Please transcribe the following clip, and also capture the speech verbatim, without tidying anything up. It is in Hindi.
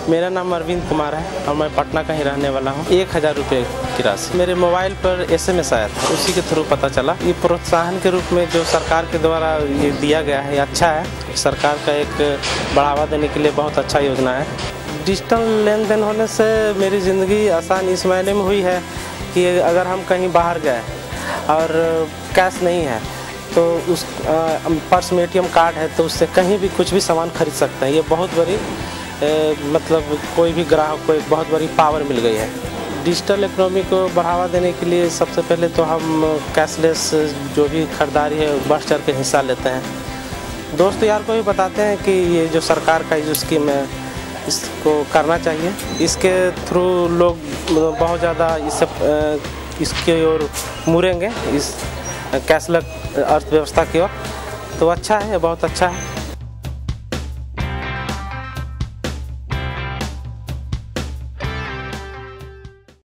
मेरा नाम अरविंद कुमार है और मैं पटना का ही रहने वाला हूँ। एक हज़ार रुपये की राशि मेरे मोबाइल पर एसएमएस आया था, उसी के थ्रू पता चला। ये प्रोत्साहन के रूप में जो सरकार के द्वारा ये दिया गया है, अच्छा है। सरकार का एक बढ़ावा देने के लिए बहुत अच्छा योजना है। डिजिटल लेन देन होने से मेरी ज़िंदगी आसान इस मायने में हुई है कि अगर हम कहीं बाहर गए और कैश नहीं है तो उस पर्स में एटीएम कार्ड है तो उससे कहीं भी कुछ भी सामान खरीद सकते हैं। ये बहुत बड़ी ए, मतलब कोई भी ग्राहक को एक बहुत बड़ी पावर मिल गई है। डिजिटल इकोनॉमी को बढ़ावा देने के लिए सबसे पहले तो हम कैशलेस जो भी खरीदारी है बढ़ चढ़ के हिस्सा लेते हैं। दोस्त यार को भी बताते हैं कि ये जो सरकार का जो स्कीम है इसको करना चाहिए। इसके थ्रू लोग बहुत ज़्यादा इस इसके ओर मुड़ेंगे, इस कैशलेस अर्थव्यवस्था की ओर। तो अच्छा है, बहुत अच्छा है।